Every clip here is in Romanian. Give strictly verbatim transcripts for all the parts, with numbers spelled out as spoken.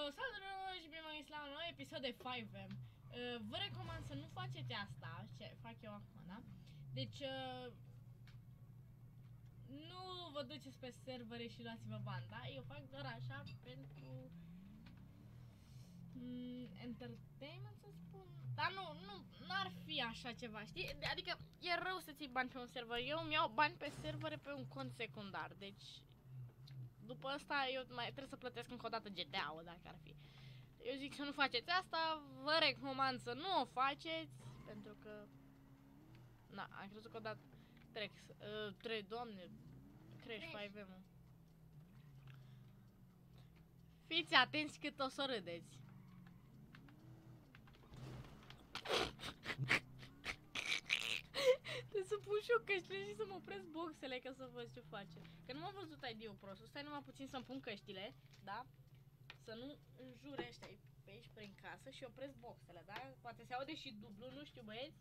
Salut și bine v-am găsit la un nou episod de five M. Uh, vă recomand să nu faceți asta, ce fac eu acum, da? Deci, uh, nu vă duceți pe servere și luați-vă bani, da? Eu fac doar așa pentru um, entertainment, să spun. Dar nu, nu, n-ar fi așa ceva, știi? Adică e rău să ții bani pe un server. Eu îmi iau bani pe servere pe un cont secundar, deci după asta eu mai trebuie să plătesc încă o dată G T A-ul dacă ar fi. Eu zic să nu faceți asta, vă recomand să nu o faceți, pentru că... Na, am crezut că o dat trec, uh, trei, doamne, Crash five M-ul. Fiți atenți cât o să râdeți. Trebuie să pun și eu căștile și să mă opresc boxele ca să văd ce face. Că nu m-am văzut I D-ul prostul, stai numai puțin să-mi pun căștile, da? Să nu înjure ăștia pe aici prin casă și opresc boxele, da? Poate se aude și dublu, nu știu băieți.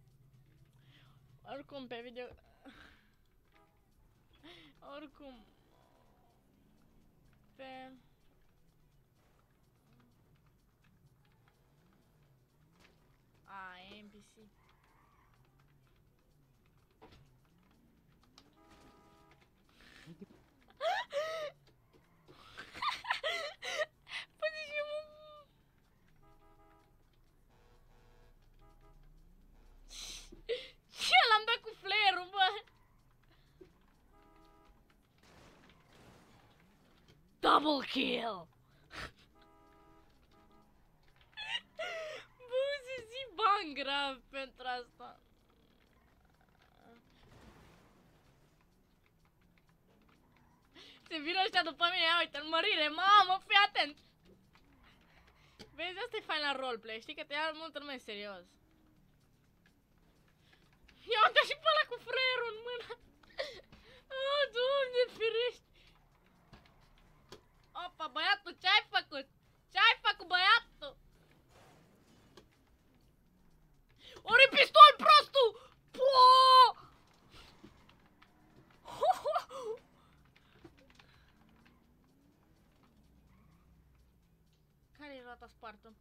Oricum pe video... Oricum... Pe... A, e N P C. Double kill! Bă, se zi bani grav pentru asta. Se vine ăștia după mine, ia uite, înmărire, mamă, fii atent! Vezi, asta e fain la roleplay, știi că te ia multă lume serios. Ia uite și pe ăla cu freierul în mână! Oh, Doamne, ferește! Opa, băiatul, ce-ai făcut? Ce-ai făcut, băiatul? Ori pistol, prostul! Po! Care-i rata spartă?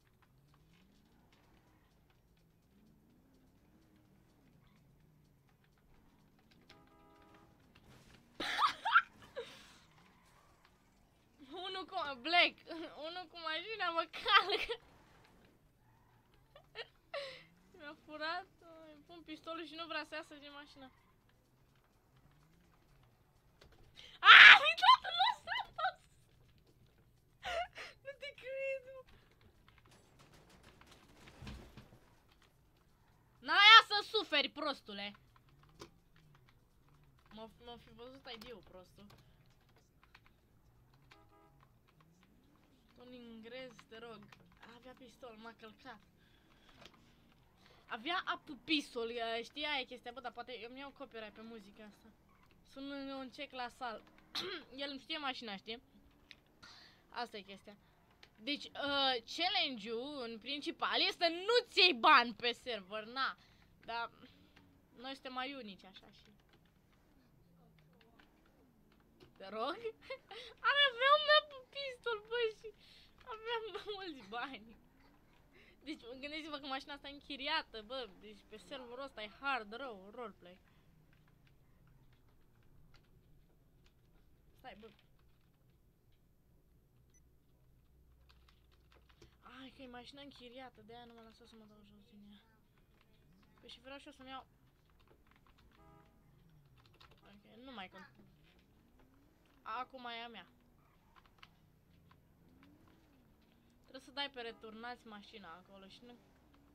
Unul cu... Black! Unul cu mașina mă calcă! Mi-a furat, îmi pun pistolul și nu vrea să iasă din mașină. Aaaa! Uitați, nu s-a. Nu te cred! N-aia să suferi, prostule! M-a fi văzut I D-ul, prostul. Un ingres, te rog. Avea pistol, m-a călcat. Avea apu pistol, știi, aia e chestia, bă, dar poate eu mi-iau copyright pe muzica asta. Sunt un cec la sal. El îmi știe mașina, știi? Asta e chestia. Deci, uh, challenge-ul, în principal, este să nu-ți iei bani pe server, na. Dar noi suntem mai unici, așa, și... Te rog? Are, aveam apu pistol, bă, și... Aveam mulți bani. Deci gândiți-vă că mașina asta e închiriată, bă. Deci pe serverul ăsta e hard rău, roleplay. Stai, bă. Ai, că e mașina închiriată, de aia nu mă lasă să mă dau jos din ea. Păi și vreau și eu să-mi iau. Ok, nu mai cont. Acum e a mea. Trebuie să dai pe returnați mașina acolo și nu...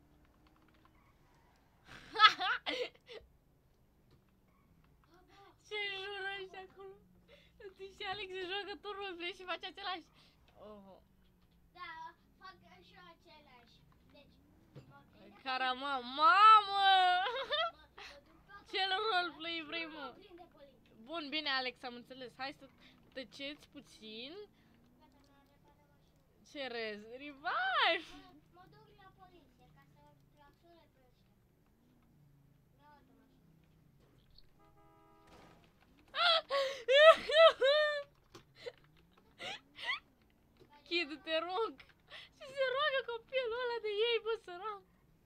Ce jură ăștia acolo? Și Alex se joacă tot roleplay și face același. Oh. Da, fac și eu același. Deci, Carama, mamă! Ce roleplay vrei, mă? Bun, bine, Alex, am înțeles. Hai să tăceți puțin. Ce rez? Revive! Mă duc la poliție ca să claxone pe ăștia. Mi-au altă mașină. deschide, te rog. Și se roagă copilul ăla de ei, bă, sărac.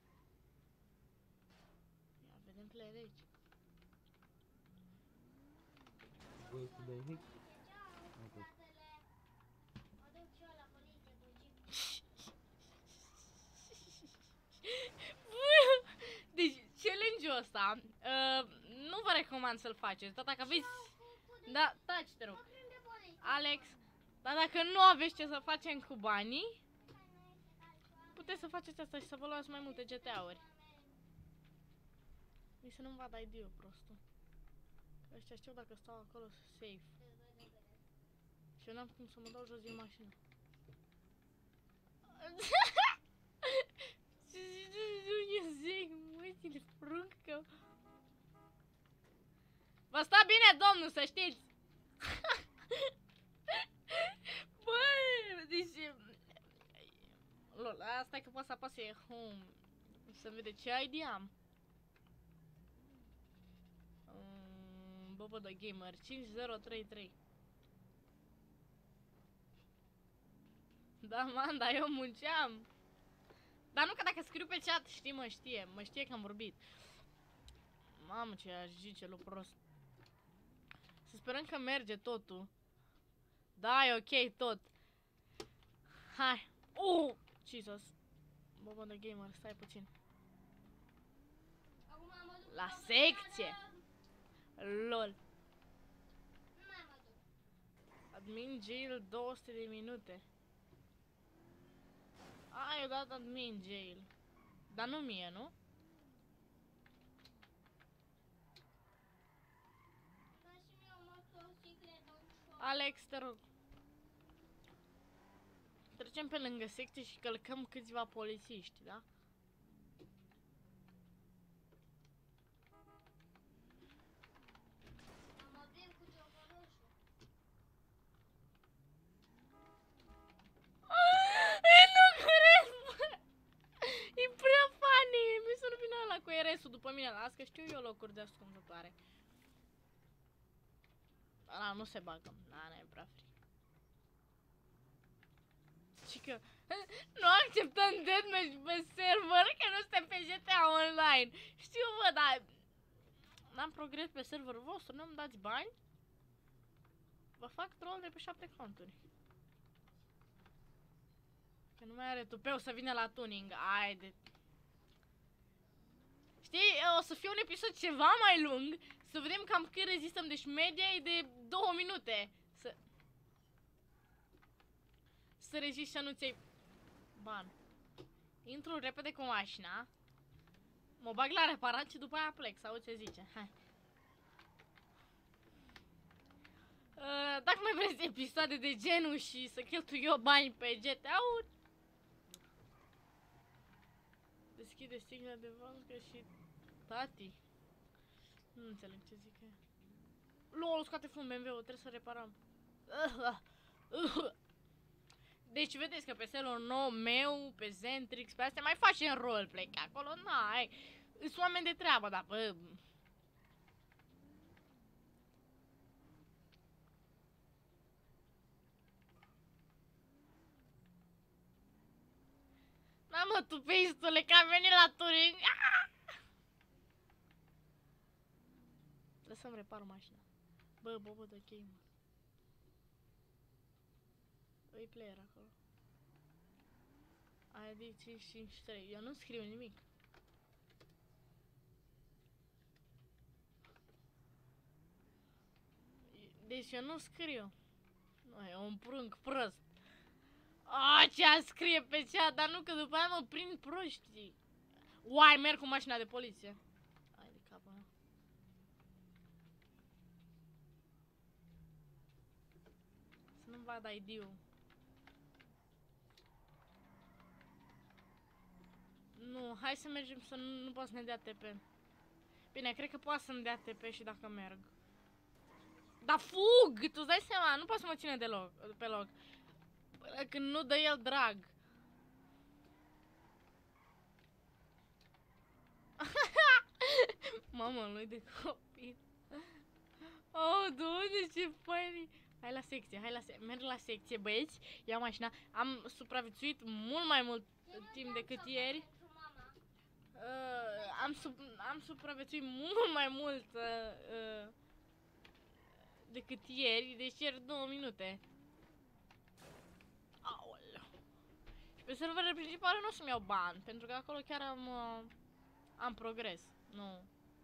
Ia, vedem play aici. Bă, tu dai hack? Mă duc și eu la poliție cu jeep. Deci, challenge-ul ăsta, uh, nu vă recomand să-l faceți, dar dacă aveți... Da, taci, te rog. Alex, dar dacă nu aveți ce să facem cu banii, puteți să faceți asta și să vă luați mai multe G T A-uri. Nici să nu-mi vadă I D-ul, prostul. Ăștia știu dacă stau acolo safe. Și eu n-am cum să mă dau jos din mașină. Nu zic, măi, fruncă. Vă sta bine, domnul, să știți. Băi, deci... Lol, asta e că poate să apase home. Să vede ce I D am. Um, Bobo the Gamer cinci zero trei trei. Da, man, dar eu munceam. Dar nu că dacă scriu pe chat, știi, mă știe, mă știe că am vorbit. Mamă, ce aș zice, lu prost. Să sperăm că merge totul. Da, e ok tot. Hai. Uh! Jesus. Bobo the Gamer, stai puțin. La secție. Lol. Admin jail două sute de minute. A, eu dat admin jail. Dar nu mie, nu? Alex, te rog. Trecem pe lângă secție și călcăm câțiva polițiști, da? E prea funny! Mi să nu vină ăla cu R S-ul după mine, las că știu eu locuri de ascunzătoare. Ăla nu se bagă, da, ne e prea fric. Și că nu acceptăm deathmatch pe server, că nu suntem pe G T A Online. Știu, bă, dar n-am progres pe serverul vostru, nu-mi dați bani? Vă fac troll de pe șapte conturi. Că nu mai are tupeu să vină la tuning. Haide. Știi, o să fie un episod ceva mai lung, să vedem cam cât rezistăm. Deci media e de două minute. Să... Să rezisti să nu-ți iei ban. Intru repede cu mașina. Mă bag la reparat și după aia plec, sau ce zice. Hai. Uh, dacă mai vreți episoade de genul și să cheltui eu bani pe G T A-uri, deschide sticla de vodcă și tati. Nu înțeleg ce zic ea. Lol, scoate fum B M W-ul, trebuie să reparăm. Deci vedeți că pe serverul nou meu, pe Zentrix, pe astea mai facem roleplay, că acolo n-ai. Sunt oameni de treabă, dar bă... Da, mă, tu peistule, că am venit la Turing. Trebuie să-mi repar mașina. Bă, Bobo the Gamer. Îi player acolo. I D cinci cinci trei. Eu nu scriu nimic. Deci eu nu scriu. Nu, e un prunc prost. Ah, ce-a scrie pe cea, dar nu că după aia mă prind proștii. Uai, merg cu mașina de poliție. Hai de capul meu. Să nu-mi vad I D-ul. Nu, hai să mergem să nu, nu pot să ne dea T P. Bine, cred că poate să-mi dea T P și dacă merg. Dar fug! Tu îți dai seama, nu poți să mă ține de loc, pe loc. Până când nu dă el drag. Mamă, lui de copil. Oh, Doamne, ce funny. Hai la secție, hai la secție. Merg la secție, băieți. Iau mașina. Am supraviețuit mult mai mult timp decât ieri. Uh, am, sub, am supraviețuit mult mai mult uh, uh, decât ieri. Deci ieri două minute. Aoleu. Și pe serverele principale nu o să-mi iau bani. Pentru că acolo chiar am, uh, am progres. Nu.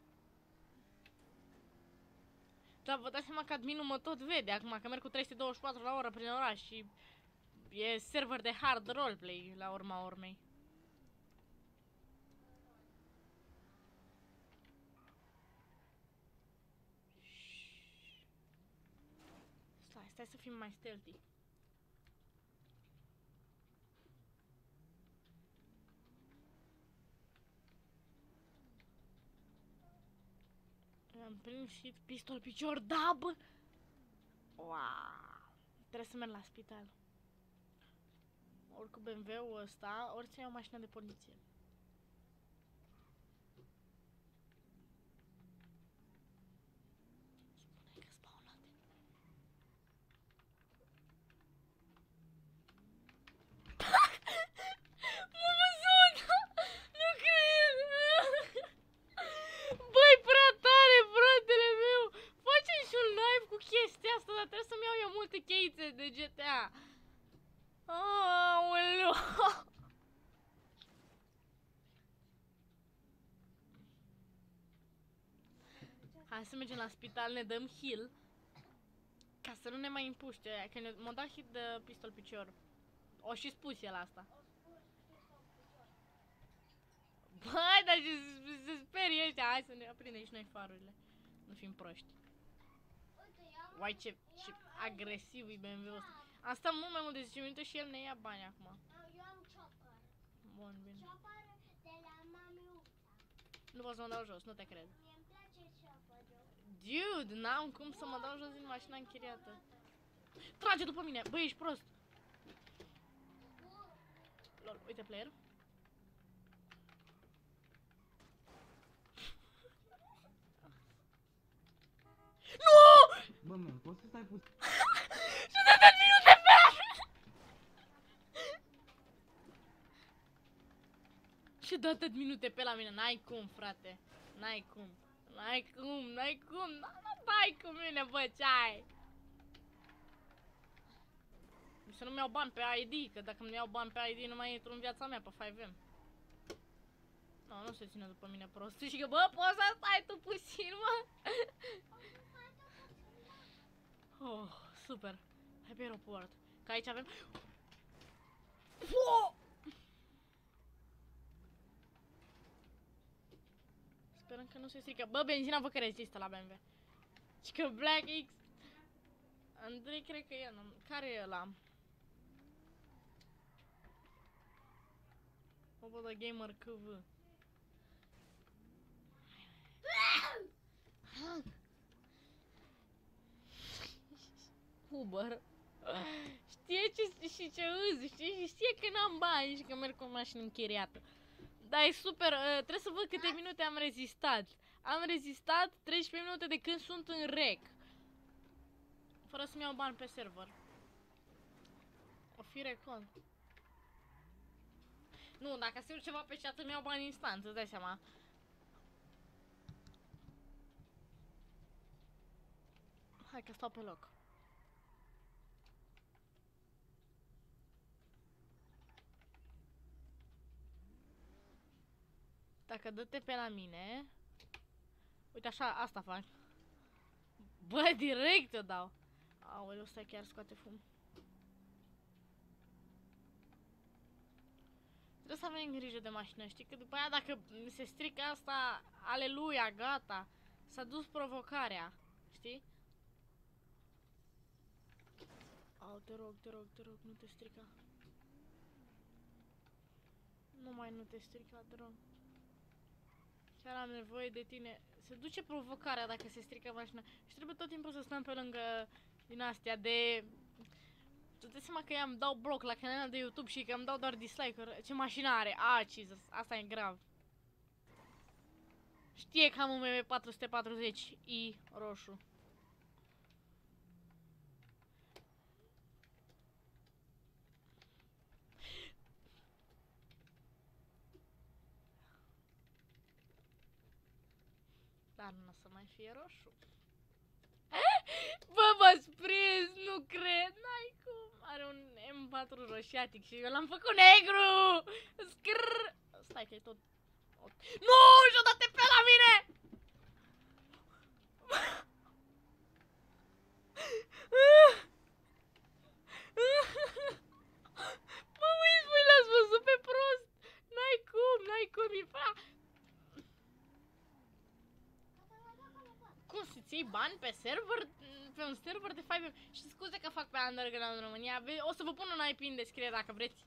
Dar vă dați seama că adminul mă tot vede acum, că merg cu trei sute douăzeci și patru la oră prin oraș și e server de hard roleplay la urma urmei. Stai, stai să fim mai stealthy. Am prins hit, pistol, picior, da, bă! Wow! Trebuie să merg la spital. Ori cu B M W-ul ăsta, ori să iau mașina de poliție. Spune că spawnate. M-am văzut! Nu cred! Băi, prea tare, fratele meu! Facem și un live cu chestia asta, dar trebuie să-mi iau eu multe cheițe de G T A. Aoleu! Hai să mergem la spital, ne dăm heal. Ca să nu ne mai împuște aia, că m-a dat hit de pistol picior. O și spus el asta. Băi, dar se, se sperie ăștia, hai să ne aprindem și noi farurile. Nu fim proști. Uai, ce, ce agresiv e B M W-ul ăsta. Am stat mult mai mult de zece minute și el ne ia bani acum. Eu am chopper. Bun, bine. Chopper de la mamiuța. Nu pot să mă dau jos, nu te cred. Mie-mi place chopper-ul. Dude, n-am cum să mă dau jos din mașina închiriată. Trage după mine, băi, ești prost. Lol, uite player. Nu! Bă, man, poți să stai puțin? Și de trei minute pe la Și de atât minute pe la mine, n-ai cum, frate. N-ai cum. N-ai cum, n-ai cum. Nu dai cu mine, bă, ce ai? Să nu-mi iau bani pe I D, că dacă mi iau bani pe I D nu mai intru în viața mea pe five M. Nu, nu se ține după mine prost. Și că, bă, poți să stai tu puțin, mă? Oh, super. Hai pe aeroport. Că aici avem... Oh! Sperăm că nu se strică. Bă, benzina văd că rezistă la B M W. Și că Black X... Andrei, cred că e ăla. Care e ăla? Oboda Gamer C V. Uber. Știe ce, și ce îzi, știi? Și știe că n-am bani și că merg cu o mașină închiriată. Dar e super, uh, trebuie să văd câte minute am rezistat. Am rezistat treisprezece minute de când sunt în rec. Fără să-mi iau bani pe server. O fi recont. Nu, dacă se urc ceva pe chat îmi iau bani instant, îți dai seama. Hai că stau pe loc. Dacă dă-te pe la mine... Uite așa, asta fac. Bă, direct o dau. Aoleu, ăsta chiar scoate fum. Trebuie să avem grijă de mașină, știi? Că după aia dacă se strică asta, aleluia, gata. S-a dus provocarea, știi? Au, te rog, te rog, te rog, nu te strica. Nu mai nu te strica, te rog. Chiar am nevoie de tine. Se duce provocarea dacă se strică mașina. Și trebuie tot timpul să stăm pe lângă din astea de... Tu te seama că i-am dau bloc la canalul de YouTube și că îmi dau doar dislike-uri. Ce mașină are? Ah, Jesus, asta e grav. Știe că am un M W patru sute patruzeci i roșu. iarnă să mai fie roșu. Bă, m-ați prins, nu cred, n-ai cum. Are un M patru roșiatic și eu l-am făcut negru. Scrrr. Stai că e tot... Nu, și-o dat pe la mine! Mă uiți, voi l-ați văzut pe prost. N-ai cum, n-ai cum, e prea... Cum să-ți iei bani pe server? Pe un server de Five M? Și scuze că fac pe Underground în România. O să vă pun un I P în descriere dacă vreți.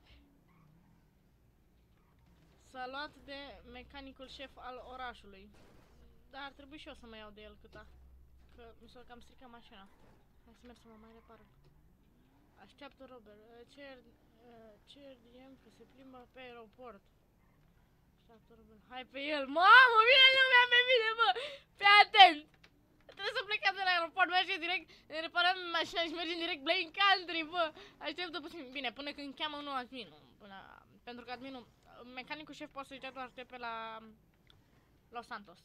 S-a luat de mecanicul șef al orașului. Dar ar trebui și eu să mă iau de el câta. Că mi s-a cam stricat mașina. Hai să merg să mă mai repară. Așteaptă Robert. Cer, cer D M că se plimbă pe aeroport. Așteaptă Robert. Hai pe el. Mamă, vine lumea pe mine, bă! Fii atent! Trebuie să plecăm de la aeroport, mergem direct, ne reparăm mașina și mergem direct Blaine Country, bă! Așteptă puțin. Bine, până când cheamă unul adminul. Până... Pentru că adminul... Mecanicul șef poate să-i dea doar pe la... Los Santos.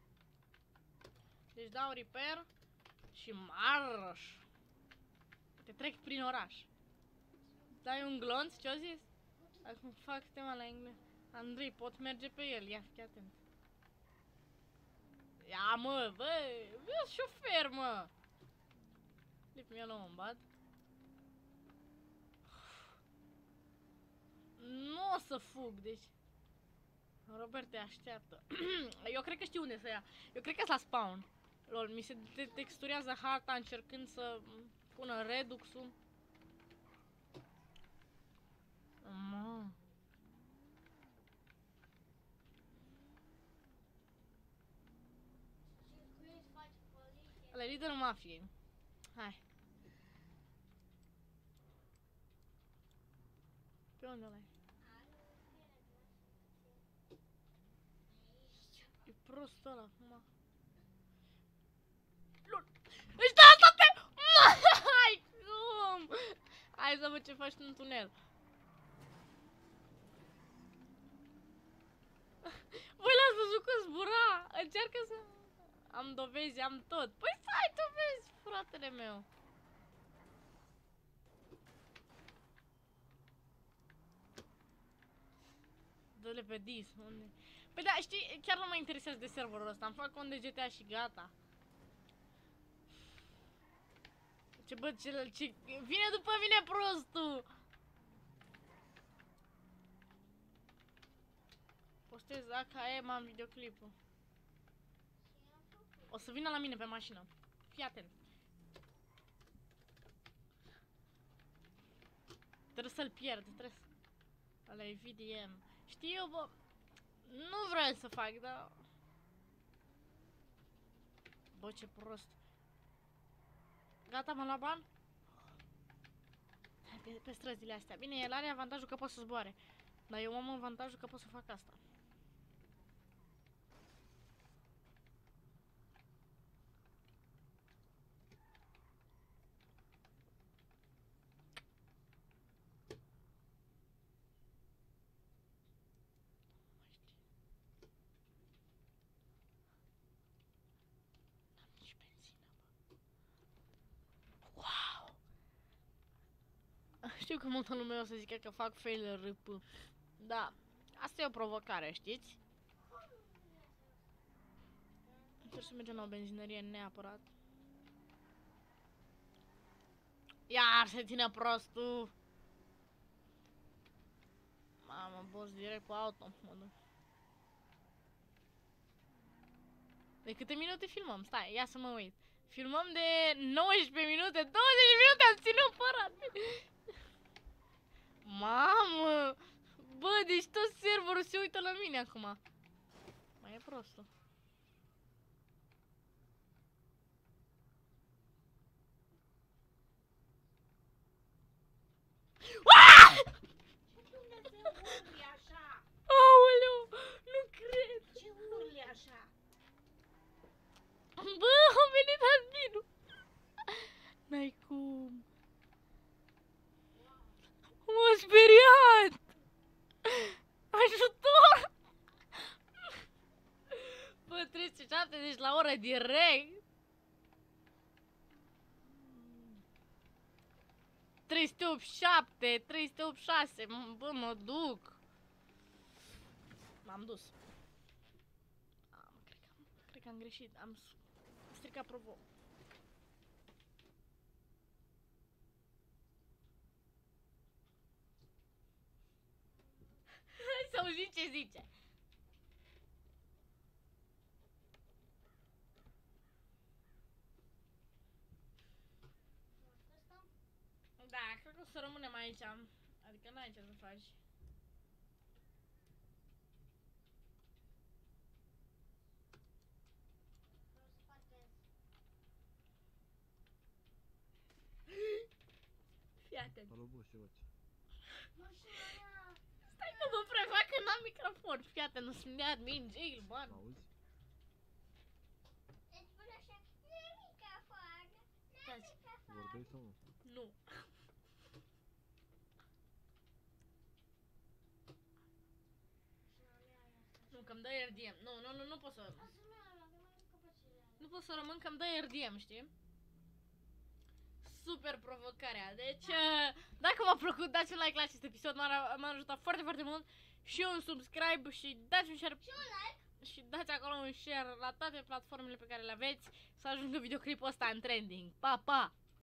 Deci dau repair și marș. Te trec prin oraș. Dai un glonț, ce-o zis? Acum fac tema la engleză. Andrei, pot merge pe el, ia fii atent. Ia mă, bă, eu șofer, mă. Leave me alone, bud. Nu o să fug, deci... Robert te așteaptă. Eu cred că știu unde să ia. Eu cred că s-a spawn. Lol, mi se texturează harta încercând să pună reduxul. Mă. Ăla e liderul mafiei. Hai. Pe unde ăla e? E prost ăla acum. Lol. Ăștia asta te... Hai, cum? Hai să văd ce faci în tunel. Voi l-ați văzut că zbura? Încearcă să... Am dovezi, am tot. Păi să ai dovezi, fratele meu. Dă-le pe dis, unde? Păi da, știi, chiar nu mă interesează de serverul ăsta. Îmi fac cont de G T A și gata. Ce bă, ce, ce... Vine după mine prostul! Postez A K M, am videoclipul. O să vină la mine pe mașină. Fii atent. Trebuie să-l pierd, trebuie să... Ăla e V D M. Știu, bă... Nu vreau să fac, dar... Bă, ce prost. Gata, m-am luat bani? Pe, pe străzile astea. Bine, el are avantajul că poate să zboare. Dar eu am avantajul că pot să fac asta. Știu că multă lume o să zică că fac fail R P. Da, asta e o provocare, știți? Trebuie să mergem la o benzinărie neapărat. Iar se ține prostul. Mamă, boss direct cu auto. Mă duc. De câte minute filmăm? Stai, ia să mă uit. Filmăm de nouăsprezece minute, douăzeci de minute am ținut fără. Mamă! Bă, deci tot serverul se uită la mine acum. Mai e prostul. Aaaa! Ce Dumnezeu urli așa? Aoleu, nu cred. Ce urli așa? Bă, am venit adminul. N-ai cum. M-a speriat! Ajutor! Bă, trei sute șaptezeci și treizeci la oră direct. trei sute optzeci și șapte, trei sute optzeci și șase, bă, mă duc. M-am dus. A, mă, cred, că am, cred că am greșit, am stricat provo. Hai să auzim ce zice. Da, cred că o să rămânem aici. Adică n-ai ce să faci. Vreau să parchez. Fii atent. Alo, boss, ce faci? Mașina mea! Stai că mă prefac că n-am microfon. Fii atent, nu sunt de admin, jail, ban. Auzi? Deci până așa, nu e microfon. Nu e Taci. microfon. Vorbești sau nu? Nu. Mașina mea e asta. Nu, că-mi dă R D M. Nu, nu, nu, nu pot să... Lasă-mi ala, că mai am căpăcile alea. Nu pot să rămân că-mi dă R D M, știi? Super provocarea. Deci, uh, dacă v-a plăcut, dați un like la acest episod, m-a m-a ajutat foarte, foarte mult. Și un subscribe și dați un share. Și un like. Și dați acolo un share la toate platformele pe care le aveți să ajungă videoclipul ăsta în trending. Pa, pa!